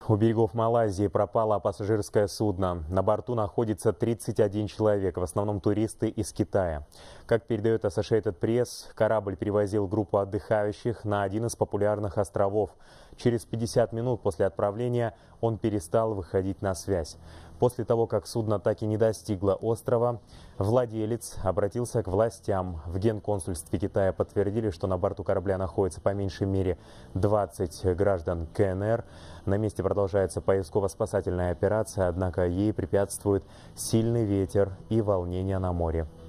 У берегов Малайзии пропало пассажирское судно. На борту находится 31 человек, в основном туристы из Китая. Как передает Associated Press, корабль перевозил группу отдыхающих на один из популярных островов. Через 50 минут после отправления он перестал выходить на связь. После того, как судно так и не достигло острова, владелец обратился к властям. В Генконсульстве Китая подтвердили, что на борту корабля находится по меньшей мере 20 граждан КНР. На месте продолжается поисково-спасательная операция, однако ей препятствует сильный ветер и волнения на море.